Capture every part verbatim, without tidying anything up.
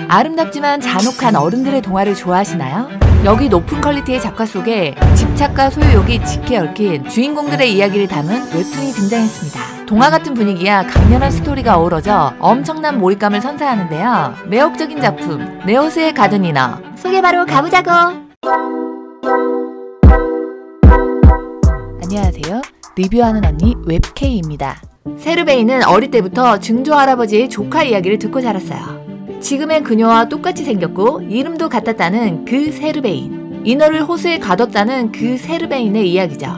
아름답지만 잔혹한 어른들의 동화를 좋아하시나요? 여기 높은 퀄리티의 작화 속에 집착과 소유욕이 짙게 얽힌 주인공들의 이야기를 담은 웹툰이 등장했습니다. 동화 같은 분위기와 강렬한 스토리가 어우러져 엄청난 몰입감을 선사하는데요. 매혹적인 작품 내 호수의 가든이너 소개 바로 가보자고. 안녕하세요. 리뷰하는 언니 웹케이입니다. 세르베이는 어릴 때부터 증조 할아버지의 조카 이야기를 듣고 자랐어요. 지금의 그녀와 똑같이 생겼고 이름도 같았다는 그 세르베인, 인어를 호수에 가뒀다는 그 세르베인의 이야기죠.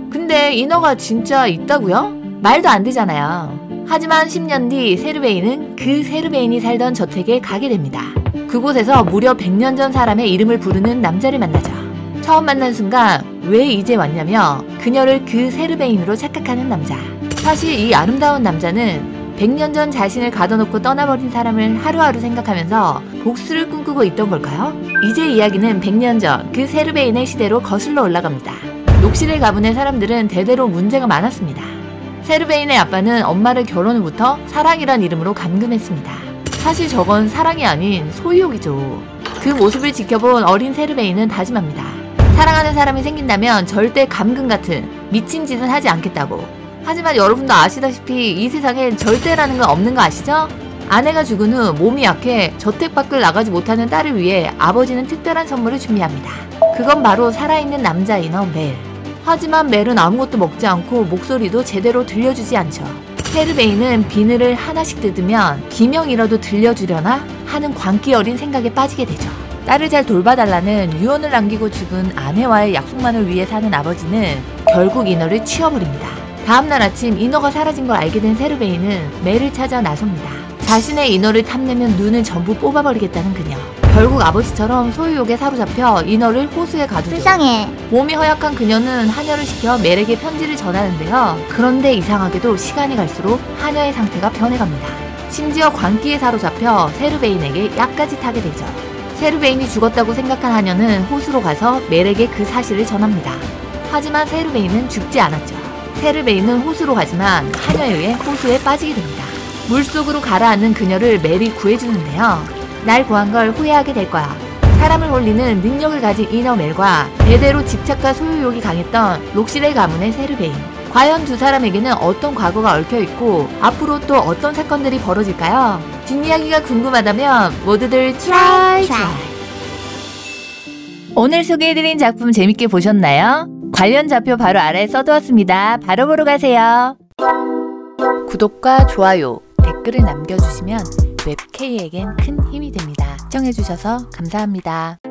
근데 인어가 진짜 있다고요? 말도 안 되잖아요. 하지만 십 년 뒤 세르베인은 그 세르베인이 살던 저택에 가게 됩니다. 그곳에서 무려 백 년 전 사람의 이름을 부르는 남자를 만나죠. 처음 만난 순간 왜 이제 왔냐며 그녀를 그 세르베인으로 착각하는 남자. 사실 이 아름다운 남자는 백 년 전 자신을 가둬놓고 떠나버린 사람을 하루하루 생각하면서 복수를 꿈꾸고 있던 걸까요? 이제 이야기는 백 년 전 그 세르베인의 시대로 거슬러 올라갑니다. 녹실을 가보낸 사람들은 대대로 문제가 많았습니다. 세르베인의 아빠는 엄마를 결혼 후부터 사랑이란 이름으로 감금했습니다. 사실 저건 사랑이 아닌 소유욕이죠. 그 모습을 지켜본 어린 세르베인은 다짐합니다. 사랑하는 사람이 생긴다면 절대 감금 같은 미친 짓은 하지 않겠다고. 하지만 여러분도 아시다시피 이 세상엔 절대라는 건 없는 거 아시죠? 아내가 죽은 후 몸이 약해 저택 밖을 나가지 못하는 딸을 위해 아버지는 특별한 선물을 준비합니다. 그건 바로 살아있는 남자인어 멜. 하지만 멜은 아무것도 먹지 않고 목소리도 제대로 들려주지 않죠. 세르베인은 비늘을 하나씩 뜯으면 기명이라도 들려주려나 하는 광기 어린 생각에 빠지게 되죠. 딸을 잘 돌봐달라는 유언을 남기고 죽은 아내와의 약속만을 위해 사는 아버지는 결국 인어를 치워버립니다. 다음날 아침 인어가 사라진 걸 알게 된 세르베인은 멜을 찾아 나섭니다. 자신의 인어를 탐내면 눈을 전부 뽑아버리겠다는 그녀. 결국 아버지처럼 소유욕에 사로잡혀 인어를 호수에 가두죠. 불쌍해. 몸이 허약한 그녀는 하녀를 시켜 멜에게 편지를 전하는데요. 그런데 이상하게도 시간이 갈수록 하녀의 상태가 변해갑니다. 심지어 광기에 사로잡혀 세르베인에게 약까지 타게 되죠. 세르베인이 죽었다고 생각한 하녀는 호수로 가서 멜에게 그 사실을 전합니다. 하지만 세르베인은 죽지 않았죠. 세르베인은 호수로 가지만 하녀에 의해 호수에 빠지게 됩니다. 물속으로 가라앉는 그녀를 멜이 구해주는데요. 날 구한 걸 후회하게 될 거야. 사람을 홀리는 능력을 가진 인어 멜과 대대로 집착과 소유욕이 강했던 녹실의 가문의 세르베인. 과연 두 사람에게는 어떤 과거가 얽혀있고 앞으로 또 어떤 사건들이 벌어질까요? 뒷이야기가 궁금하다면 모두들 트라이 트라이. 오늘 소개해드린 작품 재밌게 보셨나요? 관련 좌표 바로 아래에 써두었습니다. 바로 보러 가세요. 구독과 좋아요, 댓글을 남겨주시면 웹케이에겐 큰 힘이 됩니다. 시청해주셔서 감사합니다.